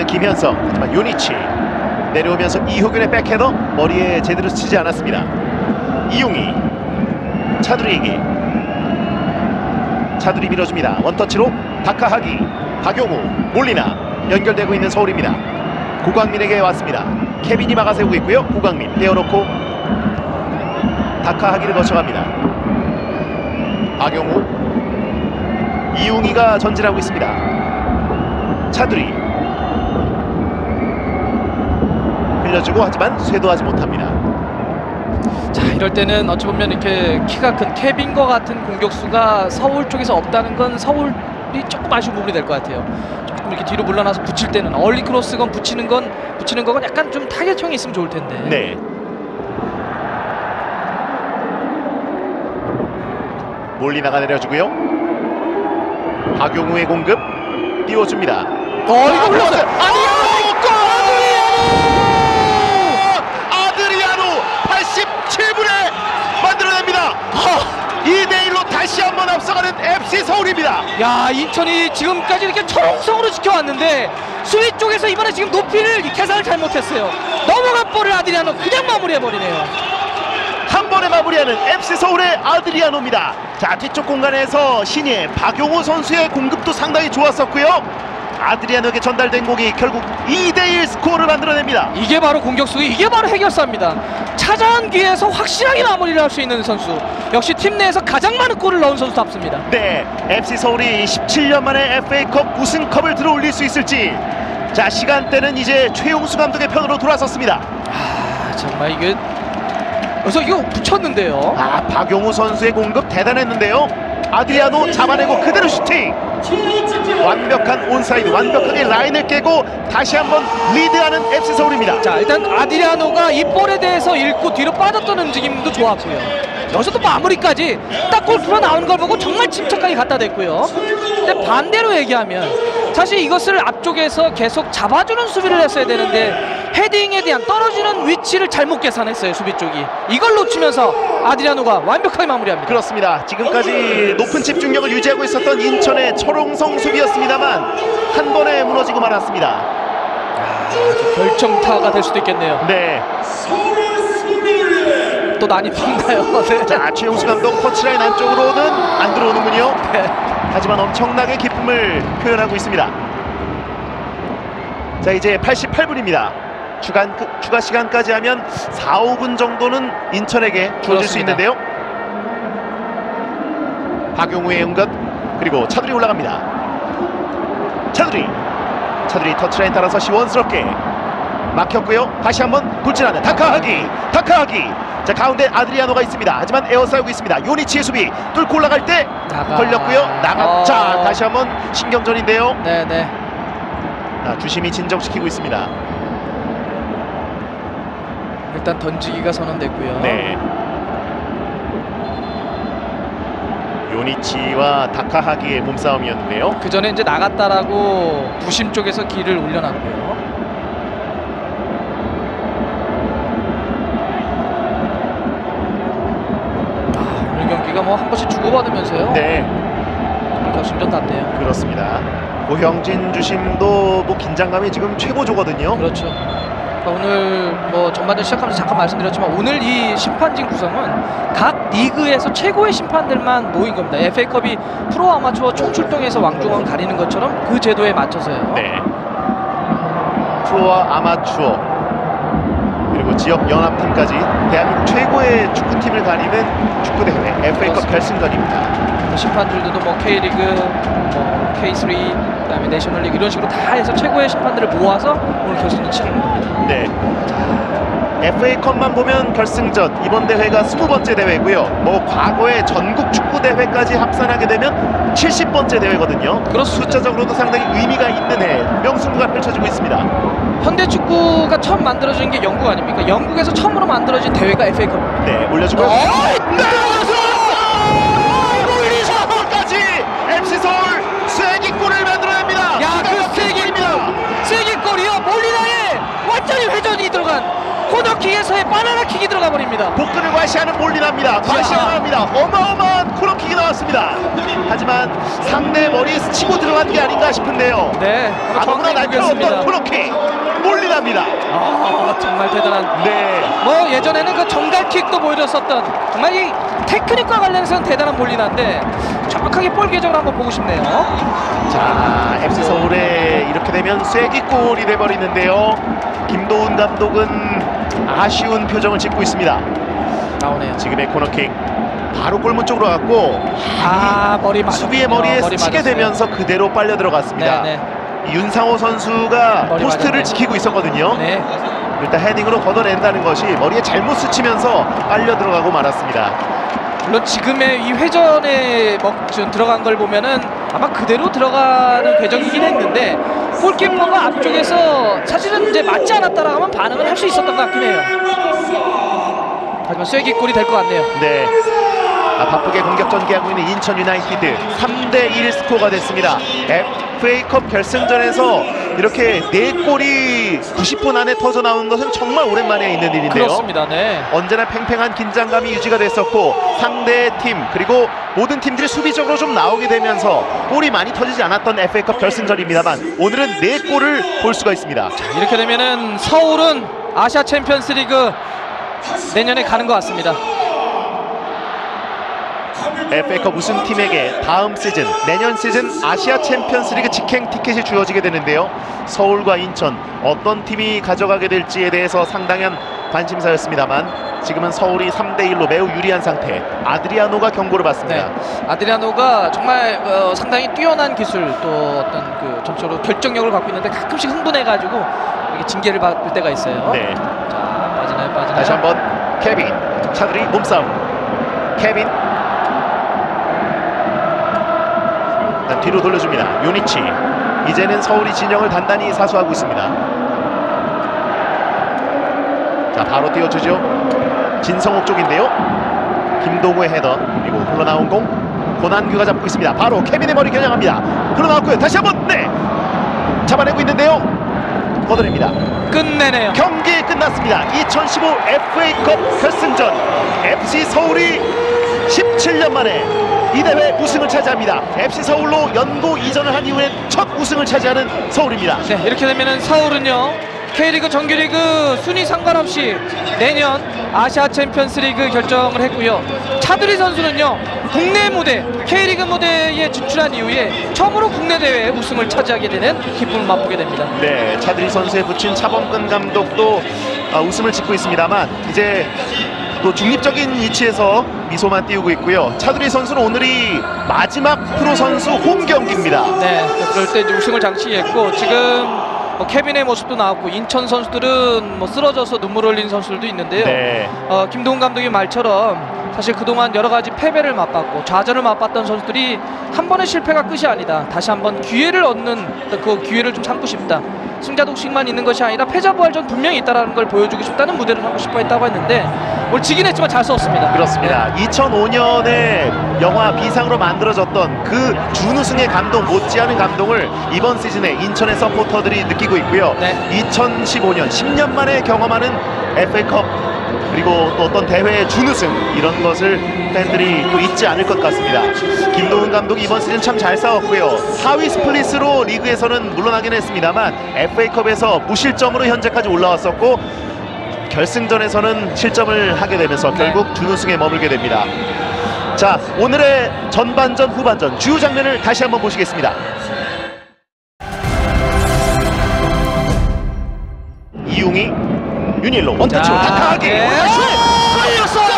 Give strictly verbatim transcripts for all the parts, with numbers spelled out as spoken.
김현석, 하지만 요니치 내려오면서 이호균의 백헤더 머리에 제대로 치지 않았습니다. 이용희, 차두리에게 차두리 밀어줍니다. 원터치로 다카하기, 박용우, 몰리나 연결되고 있는 서울입니다. 고광민에게 왔습니다. 케빈이 막아세우고 있고요. 고광민 떼어놓고 다카하기를 거쳐갑니다. 박용우, 이용희가 전진하고 있습니다. 차두리 흘려주고 하지만 쇄도하지 못합니다. 자, 이럴 때는 어찌 보면 이렇게 키가 큰 케빈과 같은 공격수가 서울 쪽에서 없다는 건 서울이 조금 아쉬운 부분이 될 것 같아요. 조금 이렇게 뒤로 물러나서 붙일 때는 얼리 크로스건 붙이는 건 붙이는 거건 약간 좀 타겟형이 있으면 좋을 텐데. 네. 몰리나가 내려주고요. 박용우의 공급 띄워줍니다. 어, 이거 흘렀어요. 아니야! 아드리아노 팔십칠 분에 만들어냅니다. 이 대 일로 다시 한번 앞서가는 에프씨 서울입니다. 야, 인천이 지금까지 이렇게 초롱성으로 지켜왔는데 수비 쪽에서 이번에 지금 높이를 계산을 잘못했어요. 넘어간 볼을 아드리아노 그냥 마무리해버리네요. 한 번에 마무리하는 에프씨 서울의 아드리아노입니다. 자, 뒤쪽 공간에서 신예 박용우 선수의 공급도 상당히 좋았었고요. 아드리아노에게 전달된 공이 결국 이 대 일 스코어를 만들어냅니다. 이게 바로 공격수, 이게 바로 해결사입니다. 찾아온 기회에서 확실하게 마무리를 할 수 있는 선수, 역시 팀 내에서 가장 많은 골을 넣은 선수답습니다. 네, 에프씨 서울이 십칠 년 만에 에프에이컵 우승컵을 들어올릴 수 있을지. 자, 시간대는 이제 최용수 감독의 편으로 돌아섰습니다. 아, 정말 이게 그래서 이거 붙였는데요. 아, 박용우 선수의 공급 대단했는데요. 아드리아노 잡아내고 그대로 슈팅. 완벽한 온사이드, 완벽하게 라인을 깨고 다시 한번 리드하는 에프씨 서울입니다. 자, 일단 아드리아노가 이 볼에 대해서 읽고 뒤로 빠졌던 움직임도 좋았고요. 여기서 또 마무리까지 딱 골키퍼 나오는 걸 보고 정말 침착하게 갖다 댔고요. 근데 반대로 얘기하면 사실 이것을 앞쪽에서 계속 잡아주는 수비를 했어야 되는데 헤딩에 대한 떨어지는 위치를 잘못 계산했어요, 수비 쪽이. 이걸 놓치면서 아드리아노가 완벽하게 마무리합니다. 그렇습니다. 지금까지 높은 집중력을 유지하고 있었던 인천의 철옹성 수비였습니다만 한 번에 무너지고 말았습니다. 아, 결정타가 될 수도 있겠네요. 네. 또 난입한가요? 네. 자, 최용수 감독 터치라인 안쪽으로는 안 들어오는군요. 네. 하지만 엄청나게 기쁨을 표현하고 있습니다. 자, 이제 팔십팔 분입니다. 추가, 추가 시간까지 하면 사, 오 분 정도는 인천에게 주어질 수 있는데요. 박용우의 연것, 그리고 차두리 올라갑니다. 차두리 차두리 터치라인 따라서 시원스럽게 막혔고요. 다시 한번 돌진하는 다카하기 다카하기. 자, 가운데 아드리아노가 있습니다. 하지만 에어싸우고 있습니다. 요니치의 수비 뚫고 올라갈 때 나가. 걸렸고요. 나가. 어... 자, 다시 한번 신경전인데요. 네네. 자, 주심이 진정시키고 있습니다. 일단 던지기가 선언됐고요. 네. 요니치와 다카하기의 몸싸움이었는데요. 그 전에 이제 나갔다라고 부심 쪽에서 길을 올려놨고요. 아, 오늘 경기가 뭐 한 번씩 주고받으면서요. 네. 결승전 같네요. 그렇습니다. 고형진 주심도 뭐 긴장감이 지금 최고조거든요. 그렇죠. 그러니까 오늘 뭐 전반전 시작하면서 잠깐 말씀드렸지만 오늘 이 심판진 구성은 각 리그에서 최고의 심판들만 모인 겁니다. 에프에이컵이 프로 아마추어 총출동해서 왕중왕 가리는 것처럼 그 제도에 맞춰서요. 네. 프로와 아마추어 그리고 지역 연합팀까지 대한민국 최고의 축구팀을 가리는 축구대회 에프에이컵 결승전입니다. 심판들도 뭐 K리그, 뭐 케이 쓰리, 그다음에 내셔널리그 이런 식으로 다 해서 최고의 심판들을 모아서 오늘 결승전 치르는 겁니다. 네. 에프에이컵만 보면 결승전, 이번 대회가 스무 번째 대회고요. 뭐 과거의 전국 축구 대회까지 합산하게 되면 칠십 번째 대회거든요. 그렇습니다. 숫자적으로도 상당히 의미가 있는 해, 명승부가 펼쳐지고 있습니다. 현대 축구가 처음 만들어진 게 영국 아닙니까? 영국에서 처음으로 만들어진 대회가 에프에이컵입니다. 네, 올려주고요. 어? 네! 골까지 에프씨 서울 쐐기골을 만들어냅니다. 야, 그 쐐기입니다. 쐐기골이요. 몰리나의 완전히 회전이 들어간 코너킥에서의 바나나킥이 들어가 버립니다. 복근을 과시하는 몰리나입니다. 과시합니다. 어마어마한 코너킥이 나왔습니다. 들어갑니다. 하지만 상대 머리에 스치고 들어간 게 아닌가 싶은데요. 네, 아무나 날카로웠던 코너킥 몰리납니다. 아, 정말 대단한. 네. 뭐 예전에는 그 정갈킥도 보여줬었던 정말 이 테크닉과 관련해서는 대단한 몰리나인데 정확하게 볼 궤적을 한번 보고 싶네요. 자, 에프씨 서울에 이렇게 되면 쐐기골이 돼버리는데요. 김도훈 감독은 아쉬운 표정을 짓고 있습니다. 나오네요. 지금의 코너킥 바로 골문 쪽으로 갔고, 아, 머리 맞 수비의 머리에 머리 스치게 맞았어요. 되면서 그대로 빨려 들어갔습니다. 네, 네. 윤상호 선수가 머리 포스트를 맞았네. 지키고 있었거든요. 네. 일단 헤딩으로 걷어낸다는 것이 머리에 잘못 스치면서 빨려 들어가고 말았습니다. 물론 지금의 이 회전에 먹, 지금 들어간 걸 보면은 아마 그대로 들어가는 궤적이긴 했는데 골키퍼가 앞쪽에서 사실은 이제 맞지 않았다라고 하면 반응을 할 수 있었던 것 같긴 해요. 하지만 쐐기골이 될 것 같네요. 네. 아, 바쁘게 공격 전개하고 있는 인천 유나이티드 삼 대 일 스코어가 됐습니다. 에프에이컵 결승전에서 이렇게 네 골이 구십 분 안에 터져 나오는 것은 정말 오랜만에 있는 일인데요. 그렇습니다. 네. 언제나 팽팽한 긴장감이 유지가 됐었고 상대 팀 그리고 모든 팀들이 수비적으로 좀 나오게 되면서 골이 많이 터지지 않았던 에프에이컵 결승전입니다만 오늘은 네 골을 볼 수가 있습니다. 이렇게 되면은 서울은 아시아 챔피언스리그 내년에 가는 것 같습니다. 에프에이컵 우승팀에게 다음 시즌 내년 시즌 아시아 챔피언스리그 직행 티켓이 주어지게 되는데요. 서울과 인천 어떤 팀이 가져가게 될지에 대해서 상당한 관심사였습니다만 지금은 서울이 삼 대 일로 매우 유리한 상태. 아드리아노가 경고를 받습니다. 네. 아드리아노가 정말 어, 상당히 뛰어난 기술 또 어떤 그 전적으로 결정력을 갖고 있는데 가끔씩 흥분해가지고 이렇게 징계를 받을 때가 있어요. 네. 자, 빠지나요, 빠지나요? 다시 한번 케빈 차두리 몸싸움. 케빈 뒤로 돌려줍니다. 요니치. 이제는 서울이 진영을 단단히 사수하고 있습니다. 자, 바로 띄워주죠. 진성욱 쪽인데요. 김동우의 헤더 그리고 흘러나온 공 고난규가 잡고 있습니다. 바로 케빈의 머리 겨냥합니다. 흘러나왔고요. 다시 한번 네 잡아내고 있는데요. 걷어냅니다. 끝내네요. 경기 끝났습니다. 이천십오 에프에이컵 결승전 에프씨 서울이 십칠 년 만에 이 대회 우승을 차지합니다. 에프씨 서울로 연고 이전을 한 이후에 첫 우승을 차지하는 서울입니다. 네, 이렇게 되면은 서울은요 K리그 정규리그 순위 상관없이 내년 아시아 챔피언스리그 결정을 했고요. 차두리 선수는요 국내 무대 K리그 무대에 진출한 이후에 처음으로 국내 대회 우승을 차지하게 되는 기쁨을 맛보게 됩니다. 네, 차두리 선수에 붙인 차범근 감독도 어, 웃음을 짓고 있습니다만 이제 또 중립적인 위치에서 미소만 띄우고 있고요. 차두리 선수는 오늘이 마지막 프로 선수 홈 경기입니다. 네, 그럴 때 이제 우승을 장치했고 지금 뭐 케빈의 모습도 나왔고 인천 선수들은 뭐 쓰러져서 눈물 흘린 선수들도 있는데요. 네. 어, 김동훈 감독의 말처럼 사실 그동안 여러 가지 패배를 맛봤고 좌절을 맛봤던 선수들이 한 번의 실패가 끝이 아니다. 다시 한번 기회를 얻는 그 기회를 좀 삼고 싶다. 승자 독식만 있는 것이 아니라 패자 부활전 분명히 있다는 걸 보여주고 싶다는 무대를 하고 싶어 했다고 했는데 오늘 지긴 했지만 잘 썼습니다. 그렇습니다. 네. 이천오 년에 영화 비상으로 만들어졌던 그 준우승의 감동 못지않은 감동을 이번 시즌에 인천의 서포터들이 느끼고 있고요. 네. 이천십오 년 십 년 만에 경험하는 에프에이컵 그리고 또 어떤 대회의 준우승 이런 것을 팬들이 또 잊지 않을 것 같습니다. 김도훈 감독이 이번 시즌 참 잘 싸웠고요. 하위 스플릿으로 리그에서는 물러나긴 했습니다만 에프에이컵에서 무실점으로 현재까지 올라왔었고 결승전에서는 실점을 하게 되면서 네. 결국 준우승에 머물게 됩니다. 자, 오늘의 전반전 후반전 주요 장면을 다시 한번 보시겠습니다. 이용이 윤일로 원터치로 자, 다카하기 네. 걸렸어요.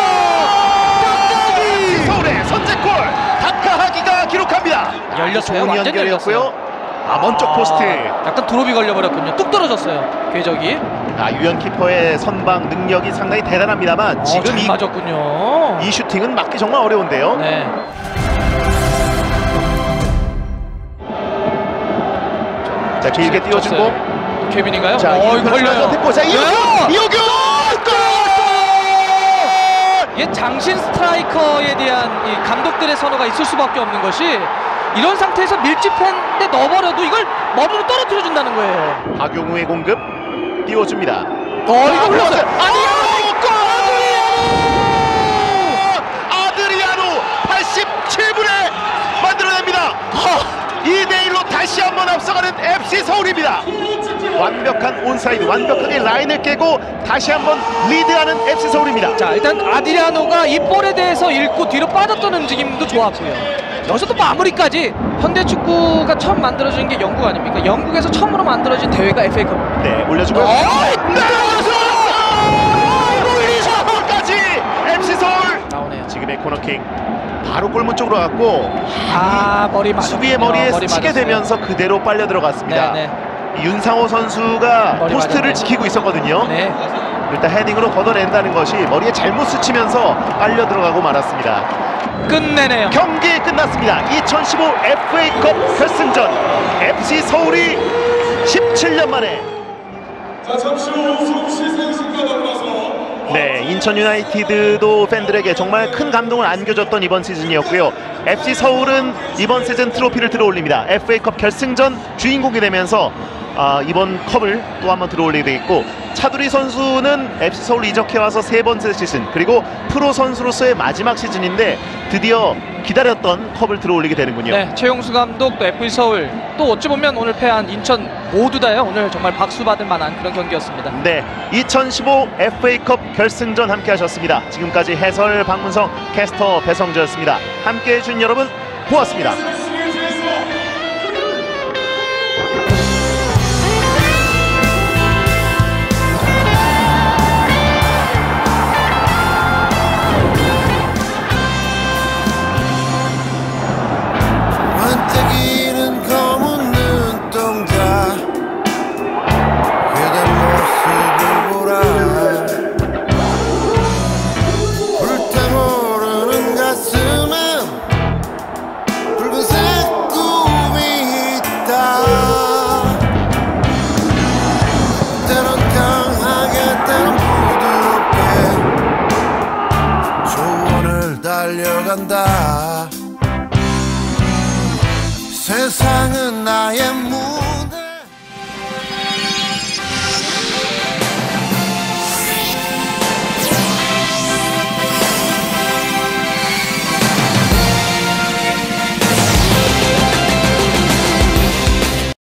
다카하기 서울의 선제골 다카하기가 기록합니다. 열렸어요. 좋은 완전 연결이었고요. 열렸어요. 아, 먼쪽 포스트. 약간 드롭이 걸려버렸군요. 뚝 떨어졌어요. 궤적이. 아, 유현 키퍼의 선방 능력이 상당히 대단합니다만 어, 지금 잘 이, 맞았군요. 이 슈팅은 맞기 정말 어려운데요. 네. 자, 길게 띄워준 공. 케빈인가요? 자, 어, 이거 걸려요. 됐고, 자, 이호규! 네. 이호규! 골! 이게 장신 스트라이커에 대한 이 감독들의 선호가 있을 수밖에 없는 것이 이런 상태에서 밀집했는데 넣어버려도 이걸 머리로 떨어뜨려 준다는 거예요. 박용우의 공급 띄워줍니다. 어, 이거 흘렀어요. 아드리아노 골! 아드리아노 팔십칠 분에 에프씨 서울입니다. 완벽한 온사이드, 완벽하게 라인을 깨고 다시 한번 리드하는 에프씨 서울입니다. 자, 일단 아드리아노가 이 볼에 대해서 읽고 뒤로 빠졌던 움직임도 좋았고요. 여기서 또 마무리까지. 현대축구가 처음 만들어진 게 영국 아닙니까? 영국에서 처음으로 만들어진 대회가 에프에이컵입니다. 네, 올려주고요. 어, 골까지 에프씨 서울. 나오네요. 지금의 코너킥 바로 골문 쪽으로 갔고 아, 머리 맞 수비의 머리에 머리 스치게 맞았어요. 되면서 그대로 빨려 들어갔습니다. 네, 윤상호 선수가 머리 포스트를 맞았네요. 지키고 있었거든요. 네. 일단 헤딩으로 걷어낸다는 것이 머리에 잘못 스치면서 빨려 들어가고 말았습니다. 끝내네요. 경기 끝났습니다. 이천십오 에프에이컵 결승전 에프씨 서울이 십칠 년 만에 자, 잠시 후 송시 선수가 나가서 네, 인천 유나이티드도 팬들에게 정말 큰 감동을 안겨줬던 이번 시즌이었고요. 에프씨 서울은 이번 시즌 트로피를 들어올립니다. 에프에이컵 결승전 주인공이 되면서 아, 이번 컵을 또 한번 들어올리게 되겠고, 차두리 선수는 에프씨 서울 이적해와서 세 번째 시즌, 그리고 프로 선수로서의 마지막 시즌인데 드디어 기다렸던 컵을 들어올리게 되는군요. 네, 최용수 감독 또 에프씨 서울 또 어찌 보면 오늘 패한 인천 모두 다요. 오늘 정말 박수 받을 만한 그런 경기였습니다. 네, 이천십오 에프에이컵 결승전 함께 하셨습니다. 지금까지 해설 박문성, 캐스터 배성재였습니다. 함께 해준 여러분 고맙습니다. 반짝이는 검은 눈동자 그대 모습을 보라 불타오르는 가슴엔 붉은색 꿈이 있다. 때론 강하게 때론 부드럽게 조언을 달려간다. 세상은 나의 문